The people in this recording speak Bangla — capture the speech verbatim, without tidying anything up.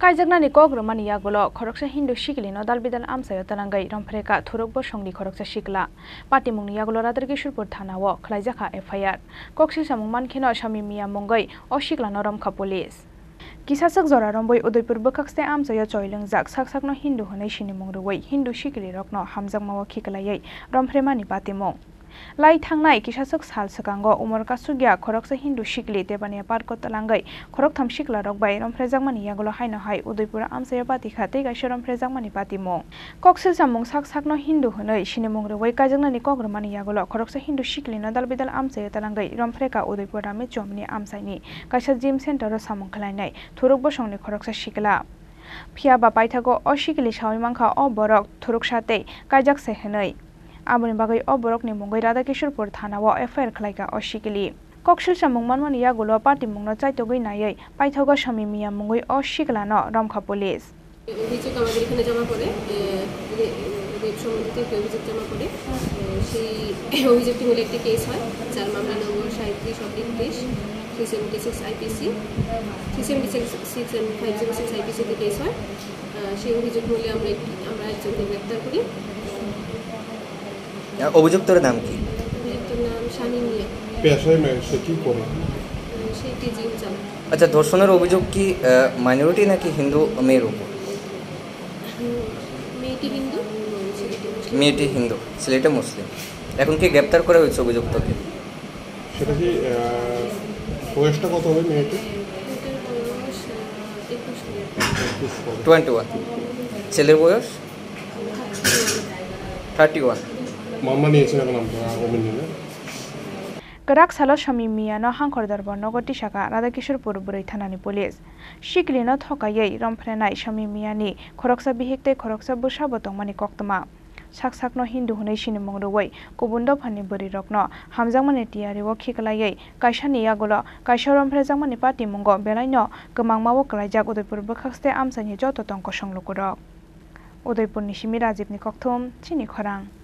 Kaijaknani Kok Rwmani Yakulo Khoroksa Hindu Siklino Dalbidal Amchaio Twlangwi Rompherekha Thorok Bosongni Khoroksa Sikla Patimungni Yakulo Radha Kishorepur Thanao Khlaijakha F I R Koksilsamung Mankheno Shamim Mungwi o Siklano Romkha Police Kisasak Zora Romboi Udaipur Bokakste Amchaio Twlangwi Saksakno Hindu Honai Sinimung Ruwi Hindu Sikli Rokno Hamjakmawa Khiklayai Rompherekha Patimung Lai Thanai Kisasak Sal Sakango Umar Kasugya Khoroksa Hindu Sikli Tebania Parko Twlangwi Khorok tham Sikla Rokbai Rompherekha Yakulo Haino Hai Udaipur Amchaio Patikha Tei Gaisha Rompherekha Patimung Koksilsamung Saksakno Hindu Honai Sinimung Ruwi Kaijaknani Kok Rwmani Yakulo Khoroksa Hindu Siklino Dalbidal Amchaio Twlangwi Rompherekha Udaipur Rame Chomni Amchaini Kaisa Gym Center ro samung khlainai Thorok Bosongni Khoroksa Sikla Phiaba Paithago o Sikli Sawi Mangkha o borok Khoroksa tei Kaijakse henai Aboni bagai o borokni Mungwi Radha Kishorepur Thanao F I R Khlaijakha o Sikli Koksilsamung Manmani Yakulo Patimungno Chaitogui Nayai Paithago Shamim Mungwi o Siklano Romkha Police অভিযোগ আমাদের এখানে জমা পড়ে রেপ সম্বন্ধিত একটি অভিযোগ জমা পড়ে সেই অভিযোগটি মূলে একটি কেস হয় যার মামলা নম্বর সাঁইত্রিশ অব্লিক তেইশ three seventy six IPC three seventy six six and five zero six আইপিসিতে কেস হয় সেই অভিযোগ মূলে আমরা আমরা একজনকে গ্রেপ্তার করি অভিযুক্তের নাম কি অভিযুক্তের নাম শামিম পেশায় সে কি করে সে একটি জিম চালায় আচ্ছা ধর্ষণের অভিযোগ কি মাইনরিটি নাকি হিন্দু মেয়ের উপর মেয়েটি হিন্দু মেয়েটি হিন্দু ছেলেটা মুসলিম এখন কি গ্রেপ্তার করা হয়েছে অভিযুক্তকে সেটা কি বয়সটা কত হবে মেয়েটি টোয়েন্টি ওয়ান ছেলের বয়স থার্টি ওয়ান মামলা নিয়েছেন এখন আমরা অভিযোগ Kerak salo Shamim no hangkordar borno goti saka Radha Kishorepur Burui Thanani Police Siklino thokayai Rompherekha Shamim ni Khoroksa bihikte Khoroksa busha botongmani koktoma Saksakno Hindu Honai Sinimung Ruwi Kubun Dophani Buri Rokno Hamjakmani T R I o Khiklayai Kaisani Yakulo Kaisa Rompherekha Patimungo Belaino Gmangmawo Khlaijakha Udaipur Bokakste Amchaini joto tongko songlogorok Udaipur ni Simi Rajibni Kokthum Chini Khorang